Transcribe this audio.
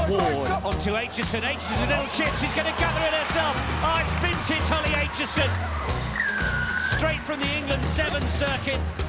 Ward onto Aitchison. Aitchison, a little chip. She's going to gather it herself. Oh, it's vintage Holly Aitchison. Straight from the England 7 circuit.